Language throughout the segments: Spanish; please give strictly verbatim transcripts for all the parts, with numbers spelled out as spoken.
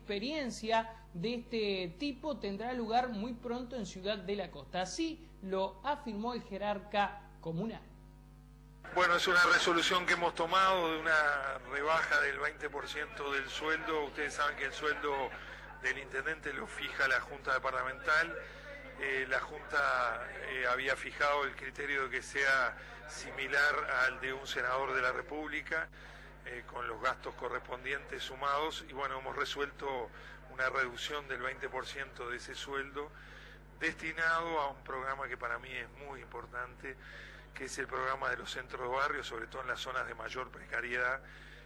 experiencia de este tipo tendrá lugar muy pronto en Ciudad de la Costa. Así lo afirmó el jerarca comunal. Bueno, es una resolución que hemos tomado de una rebaja del veinte por ciento del sueldo. Ustedes saben que el sueldo del intendente lo fija la Junta Departamental. Eh, la Junta eh, había fijado el criterio de que sea similar al de un senador de la República, eh, con los gastos correspondientes sumados, y bueno, hemos resuelto una reducción del veinte por ciento de ese sueldo destinado a un programa que para mí es muy importante, que es el programa de los centros de barrio, sobre todo en las zonas de mayor precariedad.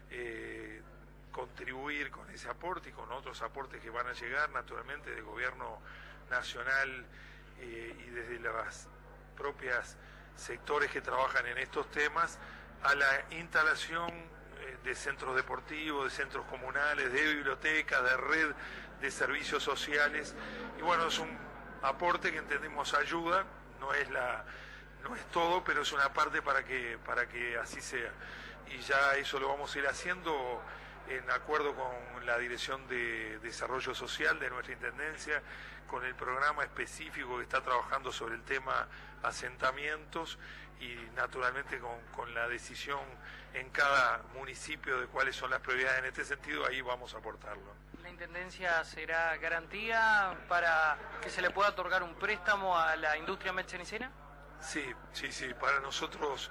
eh, contribuir con ese aporte y con otros aportes que van a llegar naturalmente del gobierno nacional eh, y desde las propias sectores que trabajan en estos temas, a la instalación eh, de centros deportivos, de centros comunales, de bibliotecas, de red de servicios sociales. Y bueno, es un aporte que entendemos ayuda, no es la no es todo, pero es una parte para que para que así sea. Y ya eso lo vamos a ir haciendo en acuerdo con la Dirección de Desarrollo Social de nuestra Intendencia, con el programa específico que está trabajando sobre el tema asentamientos y naturalmente con, con la decisión en cada municipio de cuáles son las prioridades en este sentido, ahí vamos a aportarlo. ¿La Intendencia será garantía para que se le pueda otorgar un préstamo a la industria metcenicena? Sí, sí, sí, para nosotros,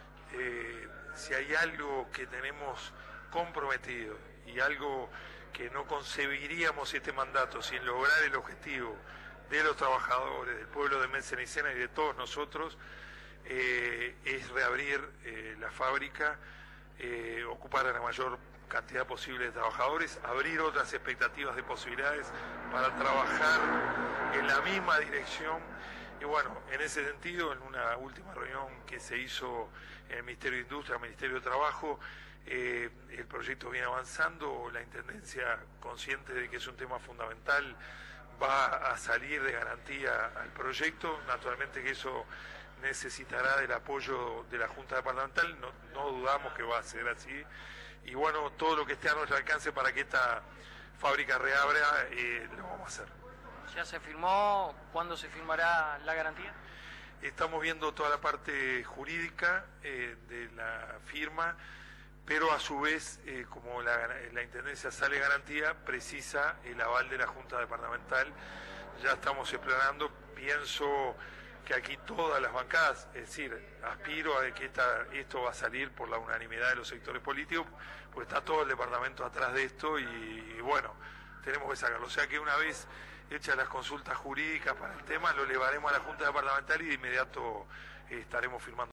eh, si hay algo que tenemos comprometido y algo que no concebiríamos este mandato sin lograr el objetivo de los trabajadores, del pueblo de Metcenicena y de todos nosotros, eh, es reabrir eh, la fábrica, eh, ocupar a la mayor cantidad posible de trabajadores, abrir otras expectativas de posibilidades para trabajar en la misma dirección. Y bueno, en ese sentido, en una última reunión que se hizo en el Ministerio de Industria, el Ministerio de Trabajo, eh, el proyecto viene avanzando, la Intendencia, consciente de que es un tema fundamental, va a salir de garantía al proyecto. Naturalmente que eso necesitará del apoyo de la Junta Departamental, no, no dudamos que va a ser así. Y bueno, todo lo que esté a nuestro alcance para que esta fábrica reabra, eh, lo vamos a hacer. ¿Ya se firmó? ¿Cuándo se firmará la garantía? Estamos viendo toda la parte jurídica eh, de la firma, pero a su vez, eh, como la, la Intendencia sale garantía, precisa el aval de la Junta Departamental. Ya estamos explorando, pienso que aquí todas las bancadas, es decir, aspiro a que esta, esto va a salir por la unanimidad de los sectores políticos, porque está todo el departamento atrás de esto y, y bueno, tenemos que sacarlo. O sea que una vez hechas las consultas jurídicas para el tema, lo elevaremos a la Junta Departamental y de inmediato eh, estaremos firmando.